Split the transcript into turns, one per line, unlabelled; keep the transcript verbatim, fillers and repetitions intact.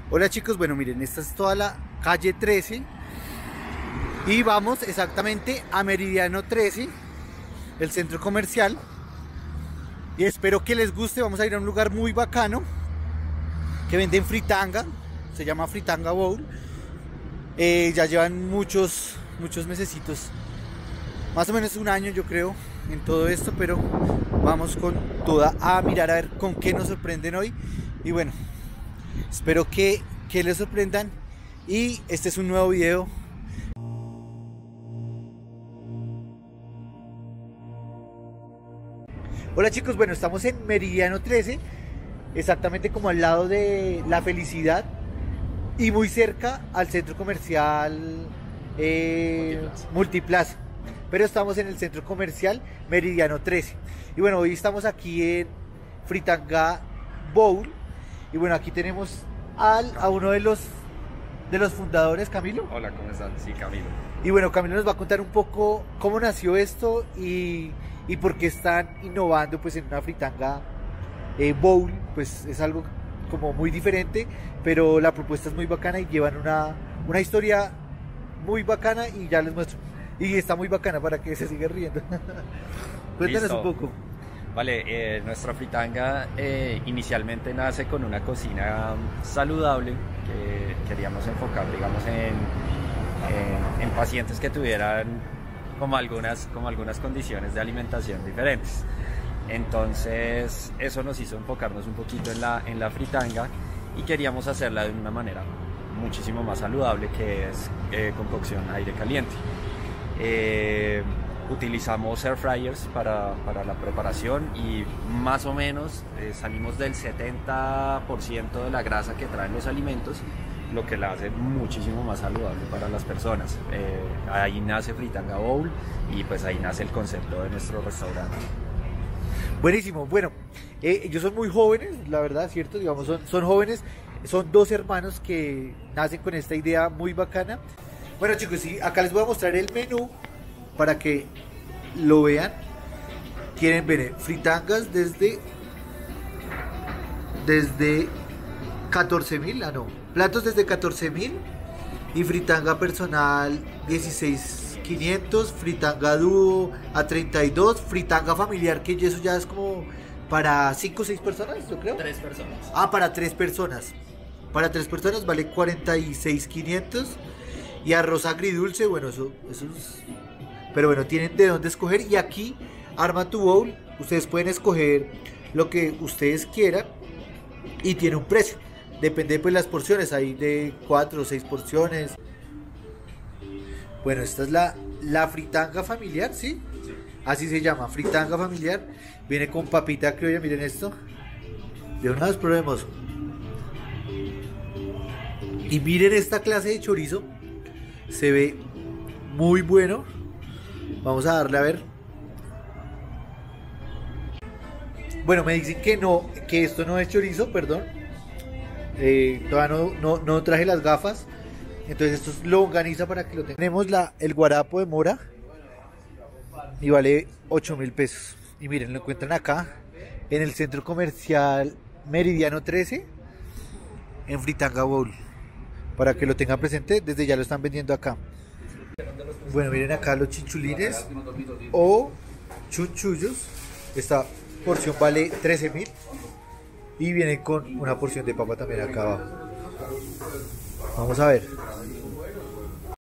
Hola chicos, bueno miren, esta es toda la calle trece y vamos exactamente a Meridiano trece, el centro comercial, y espero que les guste. Vamos a ir a un lugar muy bacano que venden fritanga, se llama Fritanga Bowl. Eh, ya llevan muchos, muchos mesecitos, más o menos un año yo creo en todo esto, pero vamos con toda a mirar a ver con qué nos sorprenden hoy. Y bueno, espero que, que les sorprendan, y este es un nuevo video. Hola chicos, bueno, estamos en Meridiano trece, exactamente como al lado de La Felicidad y muy cerca al centro comercial eh, Multiplaza. Multiplaza, pero estamos en el centro comercial Meridiano trece. Y bueno, hoy estamos aquí en Fritanga Bowl, y bueno, aquí tenemos al, a uno de los de los fundadores, Camilo.
Hola, ¿cómo están? Sí, Camilo.
Y bueno, Camilo nos va a contar un poco cómo nació esto y, y por qué están innovando pues en una fritanga eh, bowl. Pues es algo como muy diferente, pero la propuesta es muy bacana y llevan una, una historia muy bacana, y ya les muestro. Y está muy bacana para que se siga riendo. Cuéntanos un poco.
Vale, eh, nuestra fritanga eh, inicialmente nace con una cocina saludable que queríamos enfocar, digamos, en, en, en pacientes que tuvieran como algunas, como algunas condiciones de alimentación diferentes. Entonces eso nos hizo enfocarnos un poquito en la, en la fritanga, y queríamos hacerla de una manera muchísimo más saludable, que es eh, con cocción aire caliente. Eh, utilizamos air fryers para, para la preparación, y más o menos eh, salimos del setenta por ciento de la grasa que traen los alimentos, lo que la hace muchísimo más saludable para las personas. Eh, ahí nace Fritanga Bowl, y pues ahí nace el concepto de nuestro restaurante.
Buenísimo. Bueno, eh, ellos son muy jóvenes, la verdad, ¿cierto? Digamos, son, son jóvenes, son dos hermanos que nacen con esta idea muy bacana. Bueno chicos, sí, acá les voy a mostrar el menú para que lo vean. Tienen, ven, fritangas desde desde catorce mil, ah no, platos desde catorce mil, y fritanga personal dieciséis mil quinientos, fritanga dúo a treinta y dos, fritanga familiar, que eso ya es como para cinco o seis personas, yo creo.
Tres personas.
Ah, para tres personas. Para tres personas vale cuarenta y seis mil quinientos. Y arroz agridulce, bueno, eso, eso es... Pero bueno, tienen de dónde escoger, y aquí arma tu bowl. Ustedes pueden escoger lo que ustedes quieran y tiene un precio. Depende pues las porciones, hay de cuatro o seis porciones. Bueno, esta es la, la fritanga familiar, ¿sí? ¿sí? Así se llama, fritanga familiar. Viene con papita criolla, miren esto. De una vez probemos. Y miren esta clase de chorizo. Se ve muy bueno. Vamos a darle a ver. Bueno, me dicen que no, que esto no es chorizo, perdón. Eh, todavía no, no, no traje las gafas. Entonces esto es longaniza para que lo tengan. Tenemos la, el guarapo de mora, y vale ocho mil pesos. Y miren, lo encuentran acá en el centro comercial Meridiano trece, en Fritanga Bowl. Para que lo tengan presente, desde ya lo están vendiendo acá. Bueno, miren acá los chinchulines o chunchullos. Esta porción vale trece mil, y viene con una porción de papa también acá abajo. Vamos a ver.